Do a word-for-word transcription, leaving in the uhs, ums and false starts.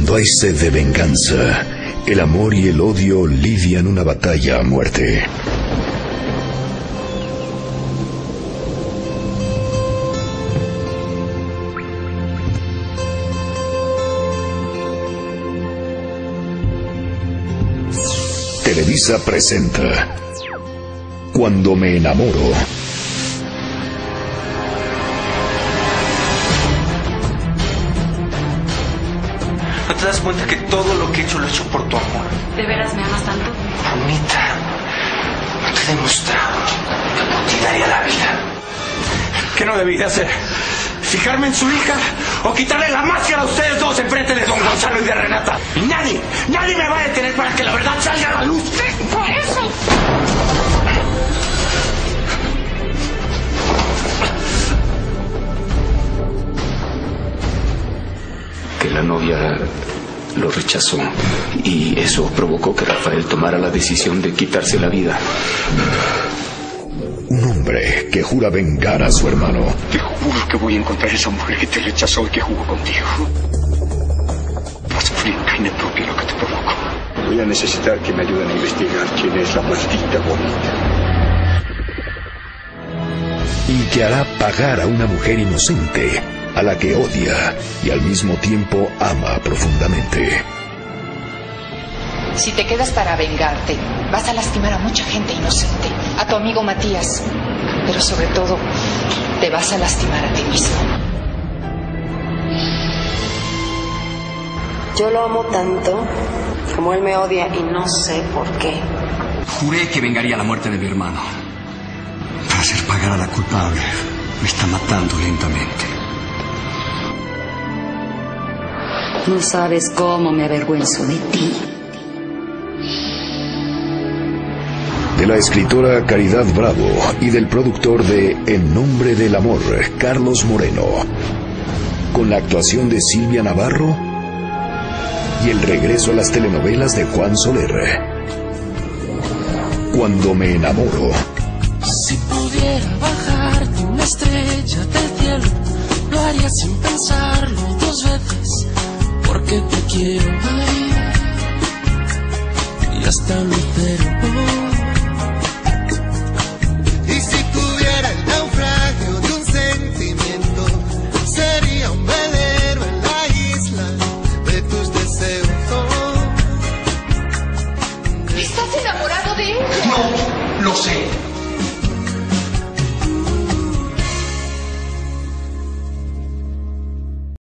Cuando hay sed de venganza, el amor y el odio lidian una batalla a muerte. Televisa presenta Cuando me enamoro. ¿No te das cuenta que todo lo que he hecho lo he hecho por tu amor? ¿De veras me amas tanto? Bonita, no te he demostrado que te daría la vida. ¿Qué no debí de hacer? ¿Fijarme en su hija o quitarle la máscara a ustedes dos enfrente de don Gonzalo y de Renata? Y nadie, nadie me va a detener para que la verdad salga a la luz. ¡Por eso! Que la novia lo rechazó y eso provocó que Rafael tomara la decisión de quitarse la vida. Un hombre que jura vengar a su hermano. Te juro que voy a encontrar a esa mujer que te rechazó y que jugó contigo. Vas a sufrir en carne propia lo que te provoco. Voy a necesitar que me ayuden a investigar quién es la maldita bonita. Y que hará pagar a una mujer inocente, a la que odia y al mismo tiempo ama profundamente. Si te quedas para vengarte, vas a lastimar a mucha gente inocente, a tu amigo Matías, pero sobre todo, te vas a lastimar a ti mismo. Yo lo amo tanto como él me odia y no sé por qué. Juré que vengaría la muerte de mi hermano. Para hacer pagar a la culpable, me está matando lentamente. No sabes cómo me avergüenzo de ti. De la escritora Caridad Bravo y del productor de En Nombre del Amor, Carlos Moreno, con la actuación de Silvia Navarro y el regreso a las telenovelas de Juan Soler. Cuando me enamoro. Si pudiera bajarte una estrella del cielo, lo haría sin pensarlo dos veces, porque te quiero, ay, y hasta lucero. Y si tuviera el naufragio de un sentimiento, sería un velero en la isla de tus deseos. ¿Estás enamorado de él? No, lo sé.